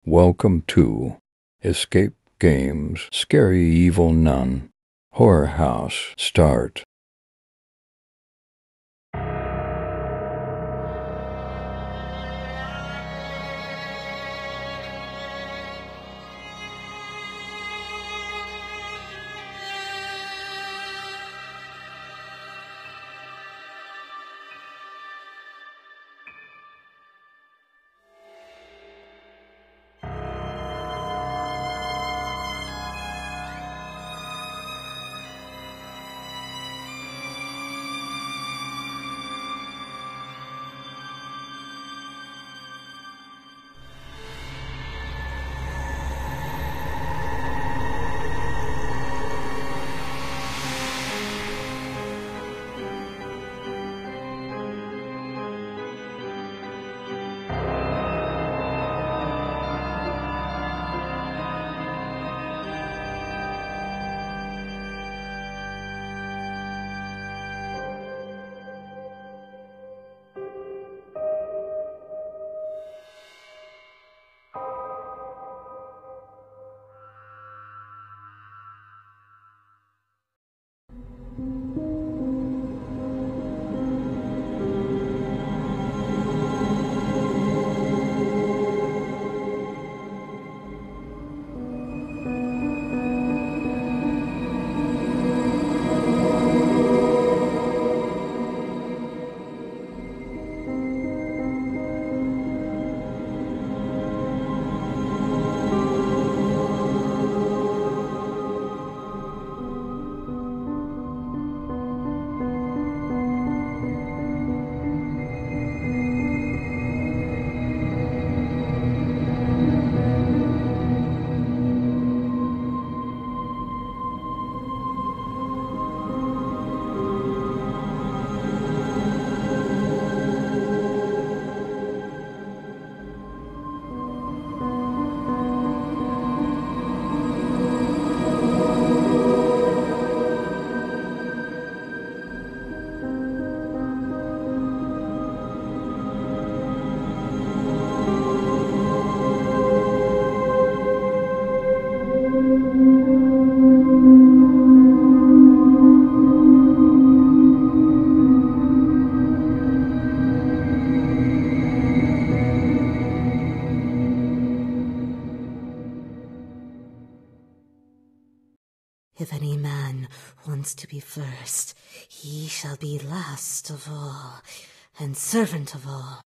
Welcome to Escape Games Scary Evil Nun Horror House Start. If any man wants to be first, he shall be last of all, and servant of all.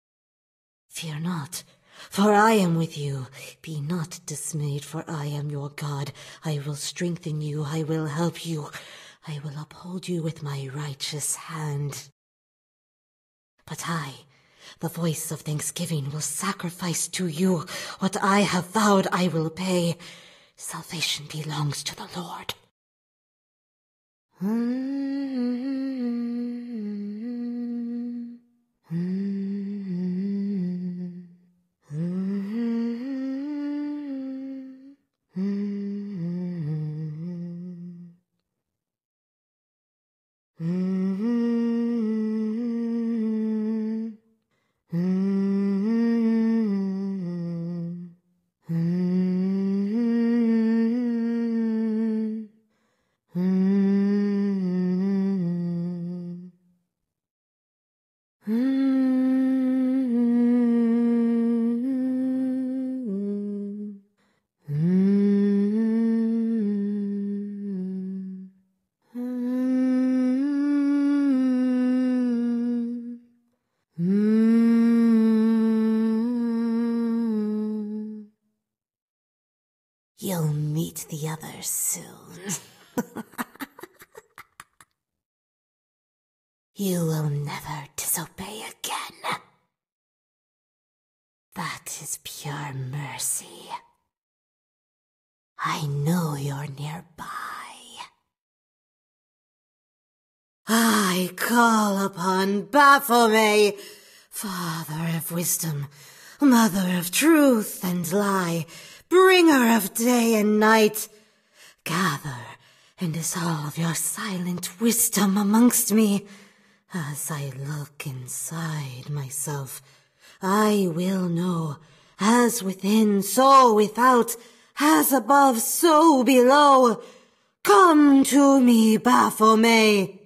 Fear not, for I am with you. Be not dismayed, for I am your God. I will strengthen you, I will help you. I will uphold you with my righteous hand. But I, the voice of thanksgiving, will sacrifice to you. What I have vowed I will pay. Salvation belongs to the Lord. You'll meet the others soon. You will never disobey again. That is pure mercy. I know you're nearby. I call upon Baphomet, Father of wisdom, Mother of truth and lie, bringer of day and night. Gather and dissolve your silent wisdom amongst me. As I look inside myself, I will know As within, so without, as above, so below. Come to me, Baphomet.